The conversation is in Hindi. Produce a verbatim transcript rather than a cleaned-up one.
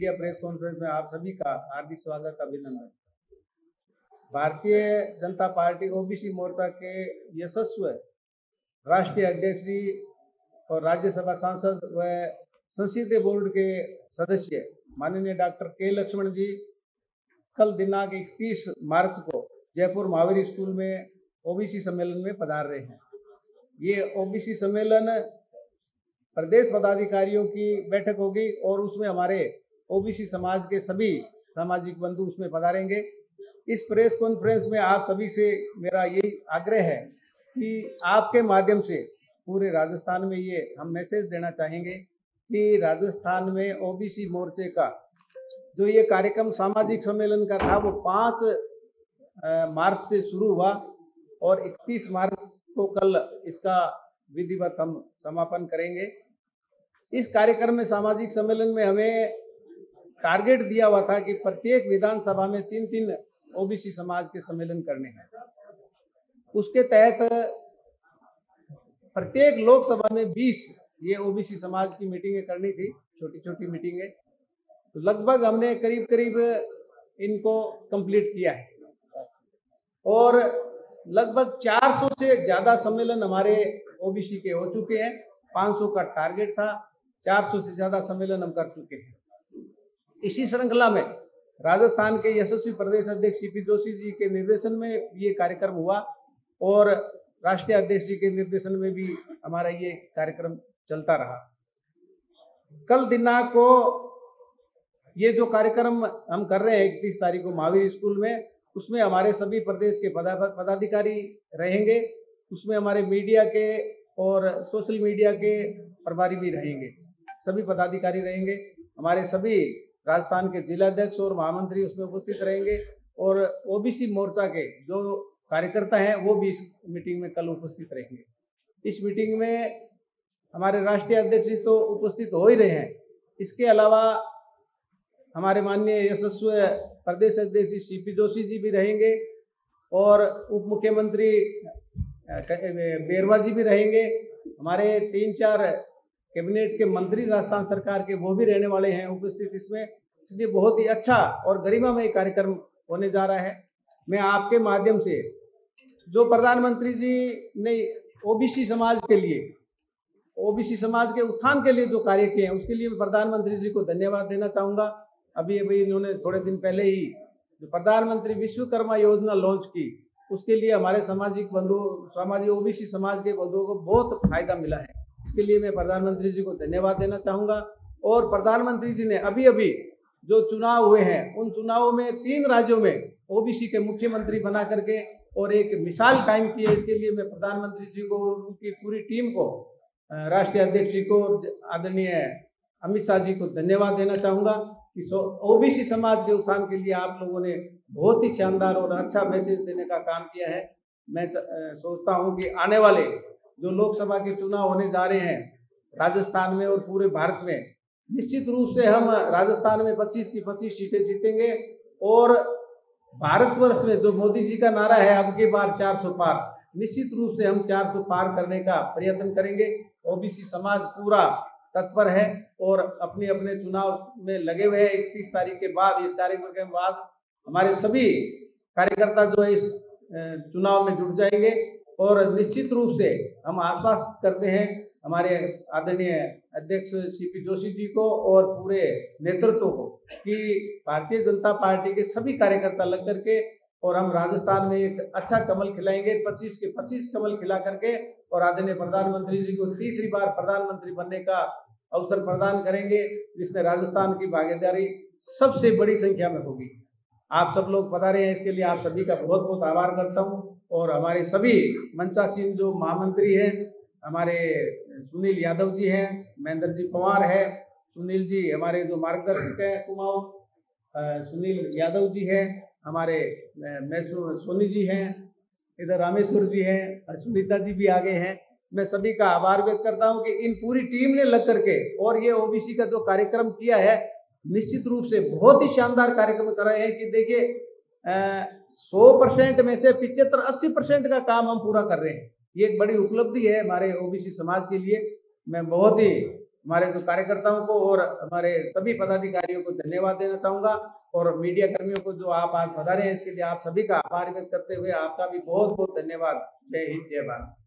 मीडिया प्रेस कॉन्फ्रेंस में आप सभी का हार्दिक स्वागत, अभिनंदन। भारतीय जनता पार्टी ओबीसी मोर्चा के यशस्वी राष्ट्रीय अध्यक्ष जी और राज्यसभा सांसद व संसदीय बोर्ड के सदस्य माननीय डॉक्टर के लक्ष्मण जी कल दिनांक इकतीस मार्च को जयपुर महावीर स्कूल में ओबीसी सम्मेलन में पधार रहे हैं। ये ओबीसी सम्मेलन प्रदेश पदाधिकारियों की बैठक होगी और उसमें हमारे ओबीसी समाज के सभी सामाजिक बंधु उसमें पधारेंगे। इस प्रेस कॉन्फ्रेंस में आप सभी से मेरा यही आग्रह है कि आपके माध्यम से पूरे राजस्थान में ये हम मैसेज देना चाहेंगे कि राजस्थान में ओबीसी मोर्चे का जो ये कार्यक्रम सामाजिक सम्मेलन का था वो पाँच मार्च से शुरू हुआ और इकतीस मार्च को कल इसका विधिवत हम समापन करेंगे। इस कार्यक्रम में सामाजिक सम्मेलन में हमें टारगेट दिया हुआ था कि प्रत्येक विधानसभा में तीन तीन ओबीसी समाज के सम्मेलन करने हैं। उसके तहत प्रत्येक लोकसभा में बीस ये ओबीसी समाज की मीटिंगें करनी थी, छोटी छोटी मीटिंगें। तो लगभग हमने करीब करीब इनको कंप्लीट किया है और लगभग चार सौ से ज्यादा सम्मेलन हमारे ओबीसी के हो चुके हैं। पाँच सौ का टारगेट था, चार सौ से ज्यादा सम्मेलन हम कर चुके हैं। इसी श्रृंखला में राजस्थान के यशस्वी प्रदेश अध्यक्ष सीपी जोशी जी के निर्देशन में ये कार्यक्रम हुआ और राष्ट्रीय अध्यक्ष जी के निर्देशन में भी हमारा ये कार्यक्रम चलता रहा। कल दिनांक को ये जो कार्यक्रम हम कर रहे हैं इकतीस तारीख को महावीर स्कूल में, उसमें हमारे सभी प्रदेश के पदाधिकारी रहेंगे। उसमें हमारे मीडिया के और सोशल मीडिया के प्रभारी भी रहेंगे, सभी पदाधिकारी रहेंगे। हमारे सभी राजस्थान के जिलाध्यक्ष और महामंत्री उसमें उपस्थित रहेंगे और ओबीसी मोर्चा के जो कार्यकर्ता हैं वो भी इस मीटिंग में कल उपस्थित रहेंगे। इस मीटिंग में हमारे राष्ट्रीय अध्यक्ष जी तो उपस्थित हो ही रहे हैं, इसके अलावा हमारे माननीय यशस्वी प्रदेश अध्यक्ष सीपी जोशी जी भी रहेंगे और उप मुख्यमंत्री बेरवा जी भी रहेंगे। हमारे तीन चार कैबिनेट के मंत्री राजस्थान सरकार के वो भी रहने वाले हैं उपस्थित इसमें। इसलिए बहुत ही अच्छा और गरिमामय कार्यक्रम होने जा रहा है। मैं आपके माध्यम से जो प्रधानमंत्री जी ने ओबीसी समाज के लिए, ओबीसी समाज के उत्थान के लिए जो कार्य किए हैं उसके लिए मैं प्रधानमंत्री जी को धन्यवाद देना चाहूँगा। अभी अभी इन्होंने थोड़े दिन पहले ही जो प्रधानमंत्री विश्वकर्मा योजना लॉन्च की, उसके लिए हमारे सामाजिक बंधु सामाजिक ओबीसी समाज के बंधुओं को बहुत फायदा मिला है। इसके लिए मैं प्रधानमंत्री जी को धन्यवाद देना चाहूँगा। और प्रधानमंत्री जी ने अभी अभी जो चुनाव हुए हैं उन चुनावों में तीन राज्यों में ओबीसी के मुख्यमंत्री बना करके और एक मिसाल कायम की है। इसके लिए मैं प्रधानमंत्री जी को, उनकी पूरी टीम को, राष्ट्रीय अध्यक्ष जी को, आदरणीय अमित शाह जी को धन्यवाद देना चाहूँगा कि ओबीसी समाज के उत्थान के लिए आप लोगों ने बहुत ही शानदार और अच्छा मैसेज देने का काम किया है। मैं सोचता हूँ कि आने वाले जो लोकसभा के चुनाव होने जा रहे हैं राजस्थान में और पूरे भारत में, निश्चित रूप से हम राजस्थान में पच्चीस की पच्चीस सीटें जीतेंगे और भारतवर्ष में जो मोदी जी का नारा है अब की बार चार सौ पार, निश्चित रूप से हम चार सौ पार करने का प्रयत्न करेंगे। ओबीसी समाज पूरा तत्पर है और अपने अपने चुनाव में लगे हुए हैं। इकतीस तारीख के बाद, इस कार्यक्रम के बाद हमारे सभी कार्यकर्ता जो है इस चुनाव में जुट जाएंगे और निश्चित रूप से हम आश्वस्त करते हैं हमारे आदरणीय अध्यक्ष सीपी जोशी जी को और पूरे नेतृत्व को कि भारतीय जनता पार्टी के सभी कार्यकर्ता लग करके और हम राजस्थान में एक अच्छा कमल खिलाएंगे, पच्चीस के पच्चीस कमल खिला करके और आदरणीय प्रधानमंत्री जी को तीसरी बार प्रधानमंत्री बनने का अवसर प्रदान करेंगे, जिसमें राजस्थान की भागीदारी सबसे बड़ी संख्या में होगी। आप सब लोग पधारे हैं, इसके लिए आप सभी का बहुत बहुत आभार करता हूं। और हमारे सभी मंचासीन जो महामंत्री हैं, हमारे सुनील यादव जी हैं, महेंद्र जी पवार है, सुनील जी हमारे जो मार्गदर्शक हैं, कुमाऊं सुनील यादव जी हैं, हमारे मैसूर सोनी जी हैं, इधर रामेश्वर जी हैं, सुनीता जी भी आगे हैं। मैं सभी का आभार व्यक्त करता हूं कि इन पूरी टीम ने लग करके और ये ओबीसी का जो कार्यक्रम किया है, निश्चित रूप से बहुत ही शानदार कार्यक्रम कर रहे हैं कि देखिए सौ परसेंट में से पिछहत्तर अस्सी परसेंट का काम हम पूरा कर रहे हैं। ये एक बड़ी उपलब्धि है हमारे ओबीसी समाज के लिए। मैं बहुत ही हमारे जो कार्यकर्ताओं को और हमारे सभी पदाधिकारियों को धन्यवाद देना चाहूंगा, और मीडिया कर्मियों को जो आप आज पधारे हैं इसके लिए आप सभी का आभार व्यक्त करते हुए आपका भी बहुत बहुत धन्यवाद। जय हिंद, जय भारत।